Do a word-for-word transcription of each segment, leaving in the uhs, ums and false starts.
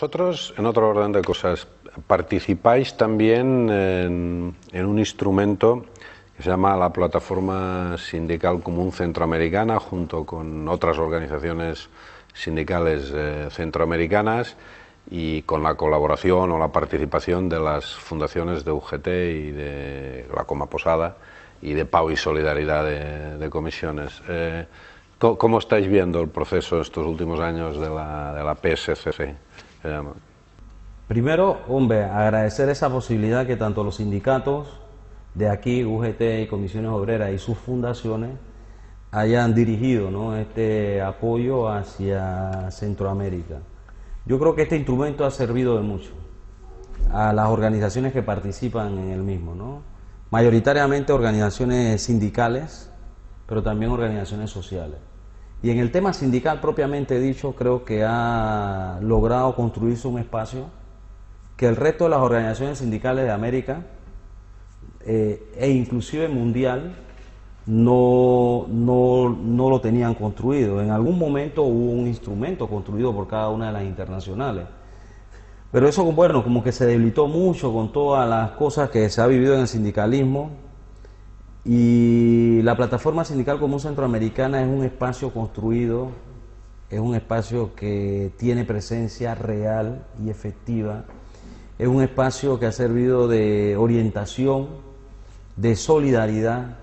Vosotros, en otro orden de cosas, participáis también en, en un instrumento que se llama la Plataforma Sindical Común Centroamericana, junto con otras organizaciones sindicales eh, centroamericanas, y con la colaboración o la participación de las fundaciones de U G T y de la Coma Posada y de Pau y Solidaridad de, de Comisiones. Eh, ¿Cómo estáis viendo el proceso estos últimos años de la, de la P S C C? Se llama. Primero, hombre, agradecer esa posibilidad que tanto los sindicatos de aquí, U G T y Comisiones Obreras y sus fundaciones, hayan dirigido, ¿no?, este apoyo hacia Centroamérica. Yo creo que este instrumento ha servido de mucho a las organizaciones que participan en el mismo, ¿no? Mayoritariamente organizaciones sindicales, pero también organizaciones sociales. Y en el tema sindical propiamente dicho, creo que ha logrado construirse un espacio que el resto de las organizaciones sindicales de América eh, e inclusive mundial no, no, no lo tenían construido. En algún momento hubo un instrumento construido por cada una de las internacionales. Pero eso, bueno, como que se debilitó mucho con todas las cosas que se ha vivido en el sindicalismo. Y la Plataforma Sindical Común Centroamericana es un espacio construido, es un espacio que tiene presencia real y efectiva, es un espacio que ha servido de orientación, de solidaridad,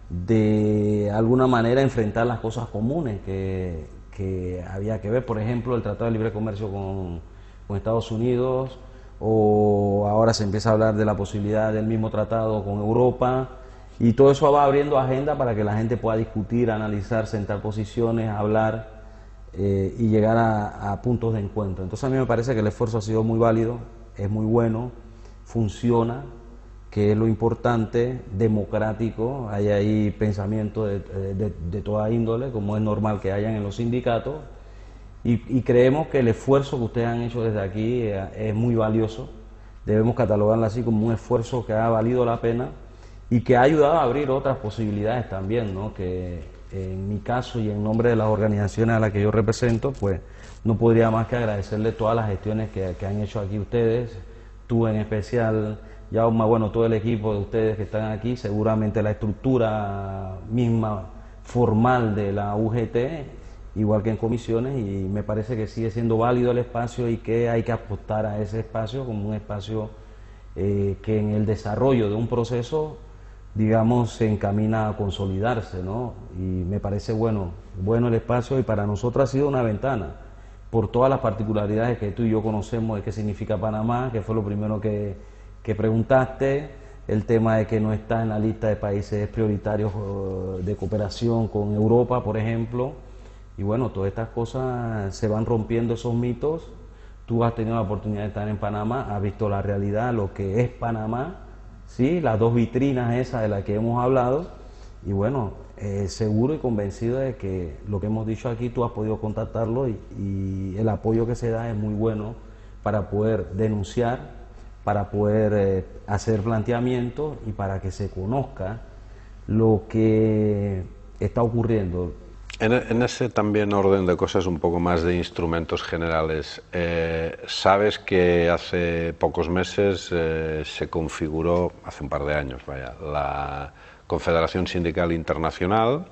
de alguna manera enfrentar las cosas comunes que, que había que ver, por ejemplo, el Tratado de Libre Comercio con, con Estados Unidos, o ahora se empieza a hablar de la posibilidad del mismo tratado con Europa. Y todo eso va abriendo agenda para que la gente pueda discutir, analizar, sentar posiciones, hablar eh, y llegar a, a puntos de encuentro. Entonces a mí me parece que el esfuerzo ha sido muy válido, es muy bueno, funciona, que es lo importante, democrático. Hay ahí pensamiento de, de, de toda índole, como es normal que hayan en los sindicatos, y, y creemos que el esfuerzo que ustedes han hecho desde aquí es, es muy valioso. Debemos catalogarlo así como un esfuerzo que ha valido la pena y que ha ayudado a abrir otras posibilidades también, ¿no? Que en mi caso y en nombre de las organizaciones a las que yo represento, pues no podría más que agradecerle todas las gestiones que, que han hecho aquí ustedes, tú en especial, Jaume, bueno, todo el equipo de ustedes que están aquí, seguramente la estructura misma formal de la U G T, igual que en comisiones, y me parece que sigue siendo válido el espacio y que hay que apostar a ese espacio como un espacio eh, que en el desarrollo de un proceso, digamos, se encamina a consolidarse, ¿no? Y me parece bueno, bueno el espacio, y para nosotros ha sido una ventana, por todas las particularidades que tú y yo conocemos de qué significa Panamá, que fue lo primero que, que preguntaste, el tema de que no está en la lista de países prioritarios de cooperación con Europa, por ejemplo, y bueno, todas estas cosas se van rompiendo, esos mitos. Tú has tenido la oportunidad de estar en Panamá, has visto la realidad, lo que es Panamá, ¿sí? Las dos vitrinas esas de las que hemos hablado, y bueno, eh, seguro y convencido de que lo que hemos dicho aquí tú has podido contactarlo, y, y el apoyo que se da es muy bueno para poder denunciar, para poder eh, hacer planteamientos y para que se conozca lo que está ocurriendo. En, en ese también orden de cosas, un poco más de instrumentos generales, eh, sabes que hace pocos meses eh, se configuró, hace un par de años, vaya, la Confederación Sindical Internacional,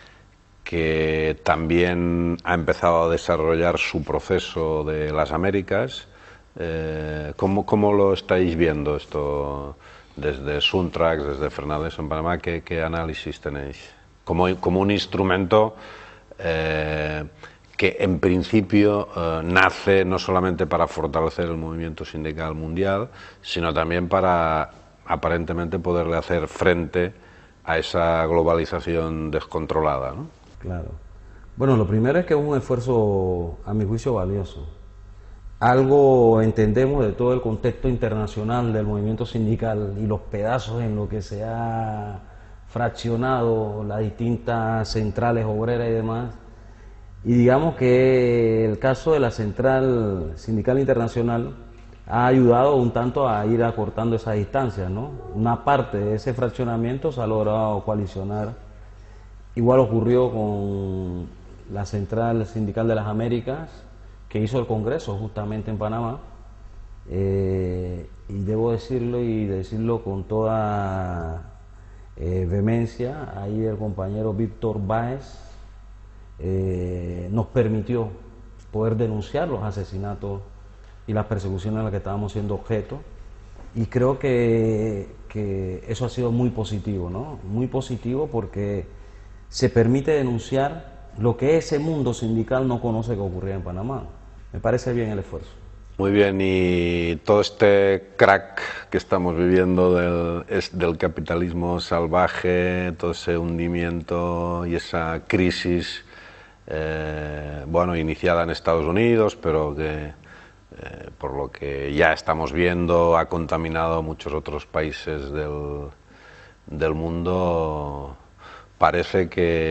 que también ha empezado a desarrollar su proceso de las Américas. Eh, ¿cómo, ¿Cómo lo estáis viendo esto desde Suntrax, desde Fernández en Panamá? ¿Qué, qué análisis tenéis? Como, como un instrumento Eh, que en principio eh, nace no solamente para fortalecer el movimiento sindical mundial, sino también para aparentemente poderle hacer frente a esa globalización descontrolada, ¿no? Claro. Bueno, lo primero es que es un esfuerzo, a mi juicio, valioso. Algo entendemos de todo el contexto internacional del movimiento sindical y los pedazos en los que se ha fraccionado las distintas centrales obreras y demás, y digamos que el caso de la Central Sindical Internacional ha ayudado un tanto a ir acortando esas distancias, ¿no? Una parte de ese fraccionamiento se ha logrado coalicionar. Igual ocurrió con la Central Sindical de las Américas, que hizo el Congreso justamente en Panamá, eh, y debo decirlo y decirlo con toda eh, vehemencia, ahí el compañero Víctor Báez eh, nos permitió poder denunciar los asesinatos y las persecuciones a las que estábamos siendo objeto, y creo que, que eso ha sido muy positivo, ¿no? Muy positivo porque se permite denunciar lo que ese mundo sindical no conoce que ocurría en Panamá. Me parece bien el esfuerzo. Muy bien, y todo este crack que estamos viviendo del, es del capitalismo salvaje, todo ese hundimiento y esa crisis, eh, bueno, iniciada en Estados Unidos, pero que, eh, por lo que ya estamos viendo, ha contaminado a muchos otros países del, del mundo. Parece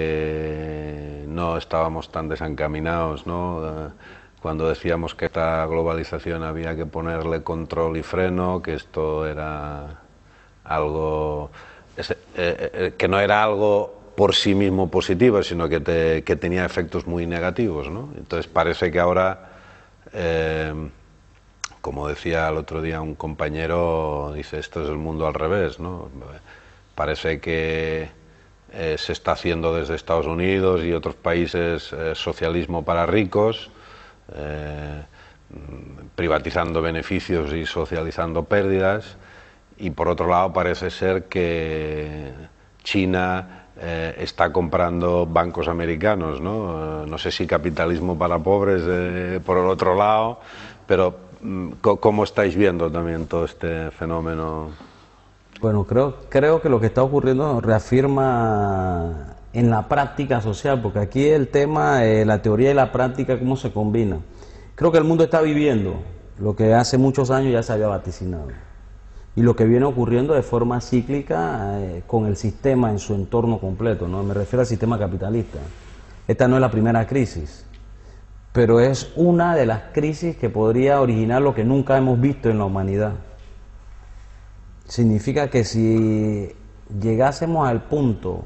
que no estábamos tan desencaminados, ¿no? Cuando decíamos que esta globalización había que ponerle control y freno, que esto era algo, eh, eh, que no era algo por sí mismo positivo, sino que, te, que tenía efectos muy negativos, ¿no? Entonces parece que ahora, eh, como decía el otro día un compañero, dice, esto es el mundo al revés, ¿no? Parece que eh, se está haciendo desde Estados Unidos y otros países eh, socialismo para ricos, Eh, privatizando beneficios y socializando pérdidas, y por otro lado parece ser que China eh, está comprando bancos americanos, ¿no? Eh, no sé si capitalismo para pobres eh, por el otro lado, pero ¿cómo estáis viendo también todo este fenómeno? Bueno, creo, creo que lo que está ocurriendo reafirma en la práctica social, porque aquí el tema, eh, la teoría y la práctica, cómo se combina. Creo que el mundo está viviendo lo que hace muchos años ya se había vaticinado, y lo que viene ocurriendo de forma cíclica eh, con el sistema en su entorno completo, ¿no? Me refiero al sistema capitalista. Esta no es la primera crisis, pero es una de las crisis que podría originar lo que nunca hemos visto en la humanidad. Significa que si llegásemos al punto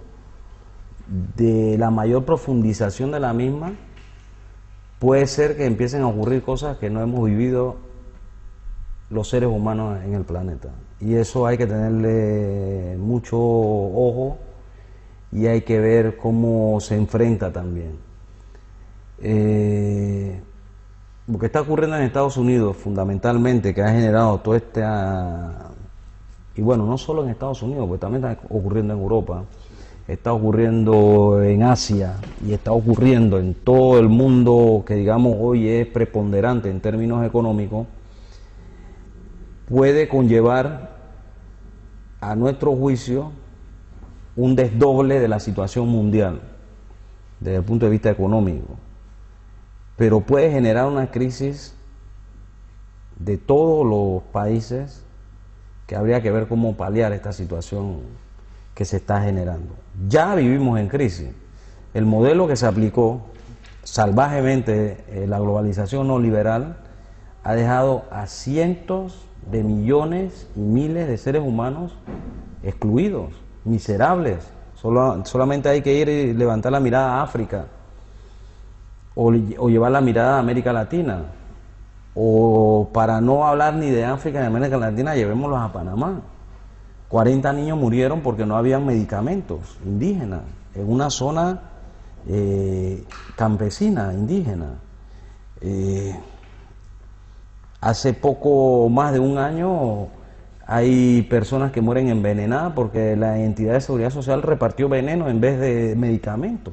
de la mayor profundización de la misma, puede ser que empiecen a ocurrir cosas que no hemos vivido los seres humanos en el planeta, y eso hay que tenerle mucho ojo y hay que ver cómo se enfrenta también. Eh, lo que está ocurriendo en Estados Unidos fundamentalmente, que ha generado todo este, y bueno, no solo en Estados Unidos, pues también está ocurriendo en Europa, está ocurriendo en Asia y está ocurriendo en todo el mundo que digamos hoy es preponderante en términos económicos, puede conllevar a nuestro juicio un desdoble de la situación mundial desde el punto de vista económico, pero puede generar una crisis de todos los países que habría que ver cómo paliar esta situación que se está generando. Ya vivimos en crisis. El modelo que se aplicó salvajemente, eh, la globalización no liberal, ha dejado a cientos de millones y miles de seres humanos excluidos, miserables. Solo, solamente hay que ir y levantar la mirada a África, o, o llevar la mirada a América Latina, o para no hablar ni de África ni de América Latina, llevémoslos a Panamá. cuarenta niños murieron porque no habían medicamentos indígenas en una zona eh, campesina, indígena. Eh, hace poco más de un año hay personas que mueren envenenadas porque la entidad de seguridad social repartió veneno en vez de medicamentos.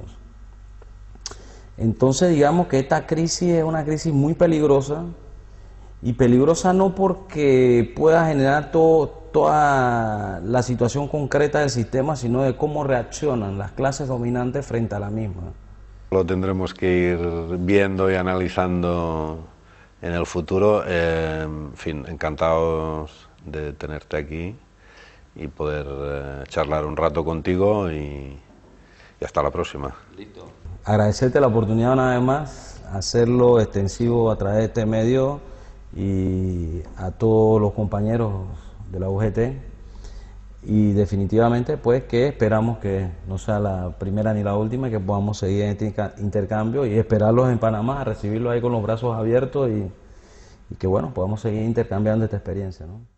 Entonces digamos que esta crisis es una crisis muy peligrosa, y peligrosa no porque pueda generar todo, toda la situación concreta del sistema, sino de cómo reaccionan las clases dominantes frente a la misma. Lo tendremos que ir viendo y analizando en el futuro. Eh, en fin, encantados de tenerte aquí y poder eh, charlar un rato contigo, y, y hasta la próxima. Listo. Agradecerte la oportunidad una vez más, hacerlo extensivo a través de este medio, y a todos los compañeros de la U G T, y definitivamente pues que esperamos que no sea la primera ni la última, que podamos seguir en este intercambio y esperarlos en Panamá, recibirlos ahí con los brazos abiertos y, y que bueno, podamos seguir intercambiando esta experiencia, ¿no?